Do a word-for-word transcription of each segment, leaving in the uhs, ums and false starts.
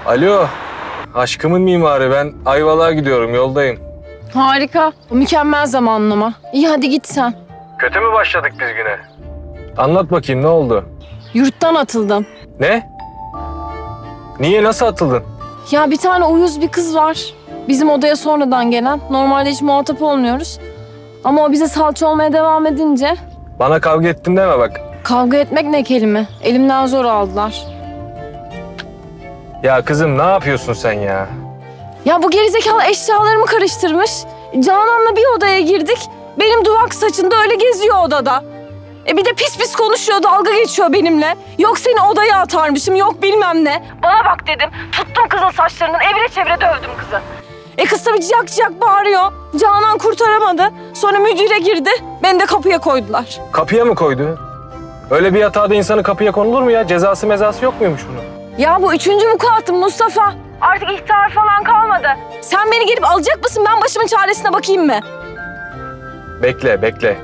Alo, aşkımın mimarı. Ben Ayvalık'a gidiyorum, yoldayım. Harika, mükemmel zamanlama. İyi hadi git sen. Kötü mü başladık biz güne? Anlat bakayım, ne oldu? Yurttan atıldım. Ne? Niye, nasıl atıldın? Ya bir tane uyuz bir kız var. Bizim odaya sonradan gelen. Normalde hiç muhatap olmuyoruz. Ama o bize salça olmaya devam edince... Bana kavga ettin deme bak. Kavga etmek ne kelime? Elimden zor aldılar. Ya kızım, ne yapıyorsun sen ya? Ya bu gerizekalı eşyalarımı karıştırmış. Canan'la bir odaya girdik. Benim duvak saçında öyle geziyor odada. E bir de pis pis konuşuyor, dalga geçiyor benimle. Yok seni odaya atarmışım, yok bilmem ne. Bana bak dedim. Tuttum kızın saçlarından, evre çevre dövdüm kızı. E kız tabii ciyak ciyak bağırıyor. Canan kurtaramadı. Sonra müdüre girdi. Beni de kapıya koydular. Kapıya mı koydu? Öyle bir hatada insanı kapıya konulur mu ya? Cezası mezası yok muymuş bunun? Ya bu üçüncü vukuatım Mustafa. Artık ihtar falan kalmadı. Sen beni gelip alacak mısın? Ben başımın çaresine bakayım mı? Bekle, bekle.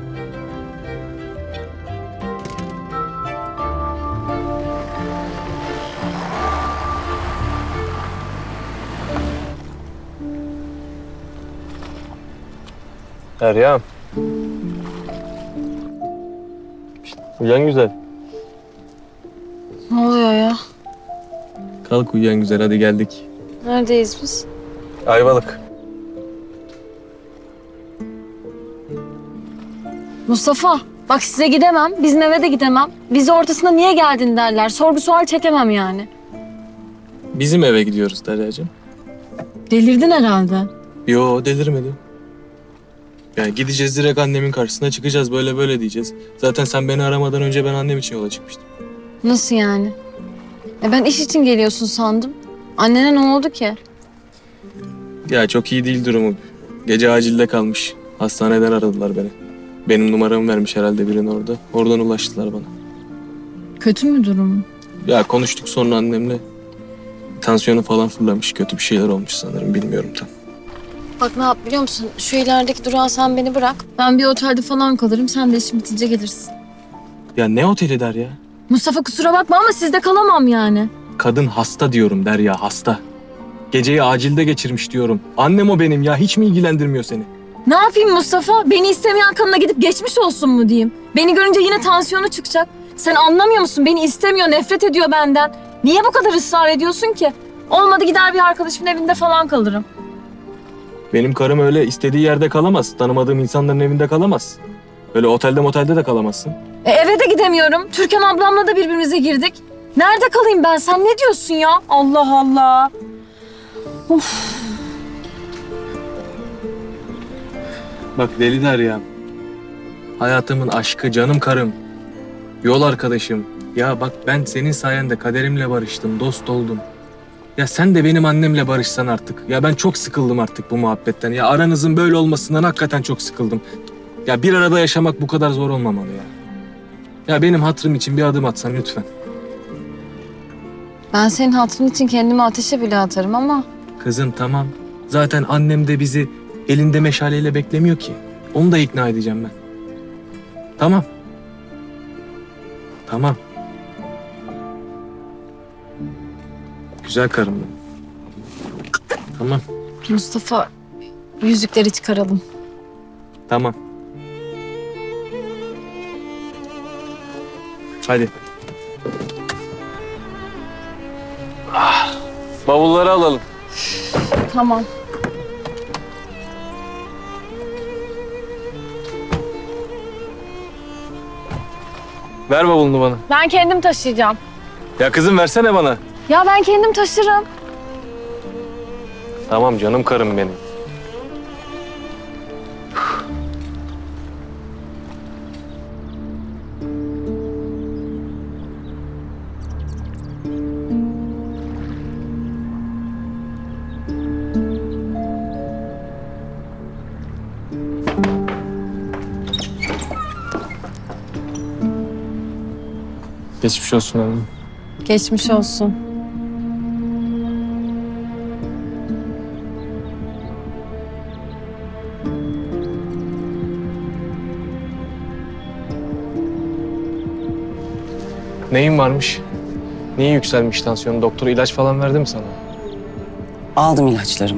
Derya. Uyan güzel. Ne oluyor ya? Kalk uyuyan güzel, hadi geldik. Neredeyiz biz? Ayvalık. Mustafa, bak size gidemem, bizim eve de gidemem. Bizi ortasına niye geldin derler. Sorgu sual çekemem yani. Bizim eve gidiyoruz Derya'cığım. Delirdin herhalde. Yo, delirmedim. Yani gideceğiz, direkt annemin karşısına çıkacağız, böyle böyle diyeceğiz. Zaten sen beni aramadan önce ben annem için yola çıkmıştım. Nasıl yani? E ben iş için geliyorsun sandım. Annene ne oldu ki? Ya çok iyi değil durumu. Gece acilde kalmış. Hastaneden aradılar beni. Benim numaramı vermiş herhalde birinin orada. Oradan ulaştılar bana. Kötü mü durumu? Ya konuştuk sonra annemle. Tansiyonu falan fırlamış. Kötü bir şeyler olmuş sanırım. Bilmiyorum tam. Bak ne yap biliyor musun? Şu ilerideki durağa sen beni bırak. Ben bir otelde falan kalırım. Sen de işin bitince gelirsin. Ya ne oteli der ya? Mustafa kusura bakma ama sizde kalamam yani. Kadın hasta diyorum Derya, hasta. Geceyi acilde geçirmiş diyorum. Annem o benim ya. Hiç mi ilgilendirmiyor seni? Ne yapayım Mustafa? Beni istemeyen kadına gidip geçmiş olsun mu diyeyim? Beni görünce yine tansiyonu çıkacak. Sen anlamıyor musun? Beni istemiyor, nefret ediyor benden. Niye bu kadar ısrar ediyorsun ki? Olmadı gider bir arkadaşımın evinde falan kalırım. Benim karım öyle istediği yerde kalamaz. Tanımadığım insanların evinde kalamaz. Öyle otelde motelde de kalamazsın. E, eve de gidemiyorum. Türkan ablamla da birbirimize girdik. Nerede kalayım ben? Sen ne diyorsun ya? Allah Allah. Of. Bak deli Derya. Hayatımın aşkı, canım karım. Yol arkadaşım. Ya bak ben senin sayende kaderimle barıştım, dost oldum. Ya sen de benim annemle barışsan artık. Ya ben çok sıkıldım artık bu muhabbetten. Ya aranızın böyle olmasından hakikaten çok sıkıldım. Ya bir arada yaşamak bu kadar zor olmamalı ya. Ya benim hatırım için bir adım atsan lütfen. Ben senin hatırın için kendimi ateşe bile atarım ama... Kızım tamam. Zaten annem de bizi elinde meşaleyle beklemiyor ki. Onu da ikna edeceğim ben. Tamam. Tamam. Güzel karım benim. Tamam. Mustafa, yüzükleri çıkaralım. Tamam. Hadi. Ah, bavulları alalım. Tamam. Ver bavulunu bana. Ben kendim taşıyacağım. Ya kızım versene bana. Ya ben kendim taşırım. Tamam canım karım benim. Geçmiş olsun hanım. Geçmiş olsun. Neyin varmış? Niye yükselmiş tansiyonu? Doktor ilaç falan verdi mi sana? Aldım ilaçlarımı.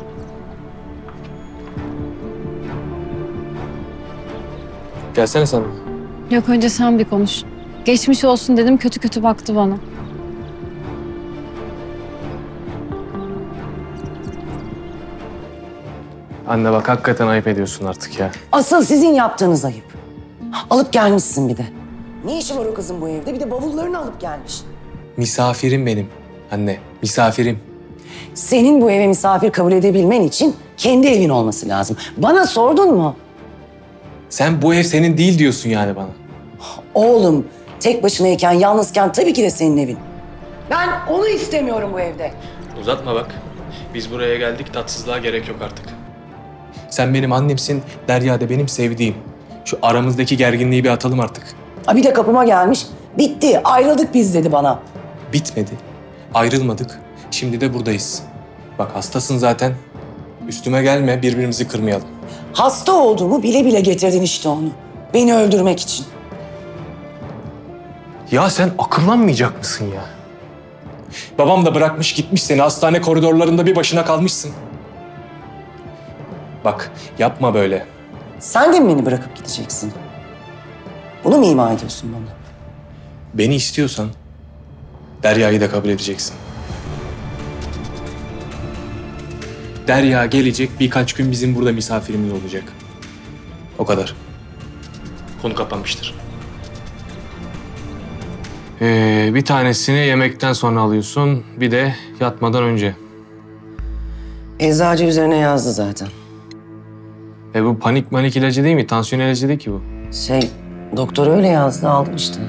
Gelsene sen. Yok önce sen bir konuş. Geçmiş olsun dedim kötü kötü baktı bana. Anne bak hakikaten ayıp ediyorsun artık ya. Asıl sizin yaptığınız ayıp. Alıp gelmişsin bir de. Ne işi var o kızın bu evde? Bir de bavullarını alıp gelmiş. Misafirim benim. Anne, misafirim. Senin bu eve misafir kabul edebilmen için kendi evin olması lazım. Bana sordun mu? Sen bu ev senin değil diyorsun yani bana. Oğlum tek başınayken, yalnızken tabii ki de senin evin. Ben onu istemiyorum bu evde. Uzatma bak. Biz buraya geldik, tatsızlığa gerek yok artık. Sen benim annemsin, Derya da benim sevdiğim. Şu aramızdaki gerginliği bir atalım artık. Ha bir de kapıma gelmiş. Bitti, ayrıldık biz dedi bana. Bitmedi. Ayrılmadık. Şimdi de buradayız. Bak hastasın zaten. Üstüme gelme, birbirimizi kırmayalım. Hasta olduğumu bile bile getirdin işte onu. Beni öldürmek için. Ya sen akıllanmayacak mısın ya? Babam da bırakmış gitmiş seni. Hastane koridorlarında bir başına kalmışsın. Bak yapma böyle. Sen de mi beni bırakıp gideceksin? Bunu mu ima ediyorsun bana? Beni istiyorsan Derya'yı da kabul edeceksin. Derya gelecek, birkaç gün bizim burada misafirimiz olacak. O kadar. Konu kapanmıştır. Ee, bir tanesini yemekten sonra alıyorsun, bir de yatmadan önce. Eczacı üzerine yazdı zaten. E bu panik manik ilacı değil mi? Tansiyon ilacı değil ki bu. Şey, doktor öyle yazdı, aldım işte.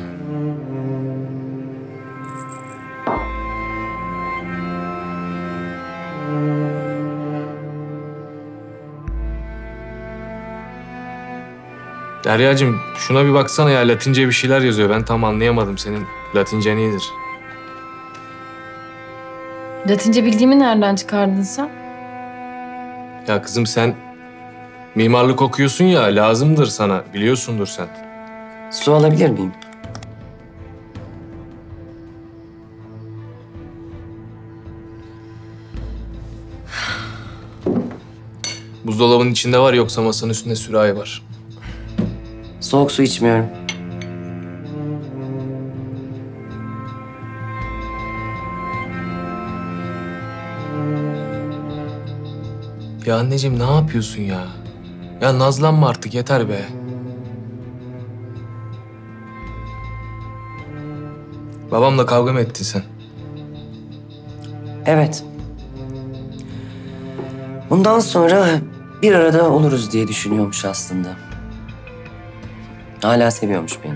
Deryacığım şuna bir baksana ya, Latince bir şeyler yazıyor. Ben tam anlayamadım, senin Latincen iyidir. Latince bildiğimi nereden çıkardın sen? Ya kızım sen mimarlık okuyorsun ya, lazımdır sana, biliyorsundur sen. Su alabilir miyim? Buzdolabının içinde var, yoksa masanın üstünde sürahi var. Soğuk su içmiyorum. Ya anneciğim ne yapıyorsun ya? Ya nazlanma artık, yeter be. Babamla kavga mı ettin sen? Evet. Bundan sonra bir arada oluruz diye düşünüyormuş aslında. Hala seviyormuş beni.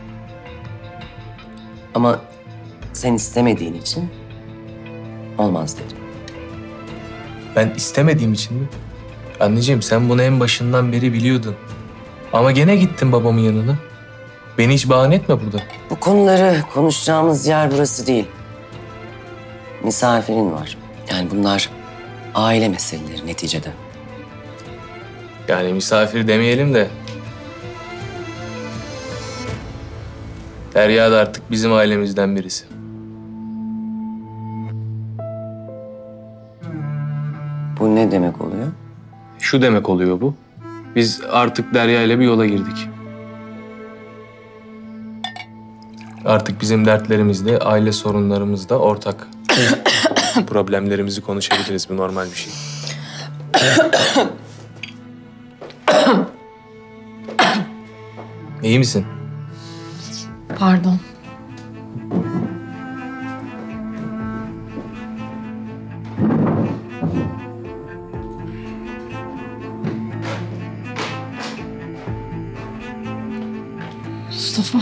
Ama sen istemediğin için olmaz dedi. Ben istemediğim için mi? Anneciğim sen bunu en başından beri biliyordun. Ama gene gittin babamın yanına. Beni hiç bahane etme burada. Bu konuları konuşacağımız yer burası değil. Misafirin var. Yani bunlar aile meseleleri neticede. Yani misafir demeyelim de. Derya da artık bizim ailemizden birisi. Bu ne demek oluyor? Şu demek oluyor bu. Biz artık Derya ile bir yola girdik. Artık bizim dertlerimiz de, aile sorunlarımız da ortak. Problemlerimizi konuşabiliriz, bu normal bir şey. İyi misin? Pardon. Mustafa,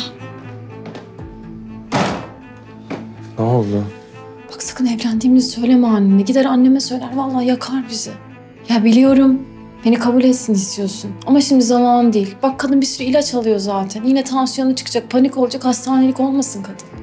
Ne oldu? bak sakın evlendiğimizi söyleme annene. Gider anneme söyler, vallahi yakar bizi. Ya biliyorum, beni kabul etsin istiyorsun. Ama şimdi zaman değil. Bak kadın bir sürü ilaç alıyor zaten. Yine tansiyonu çıkacak, panik olacak, hastanelik olmasın kadın.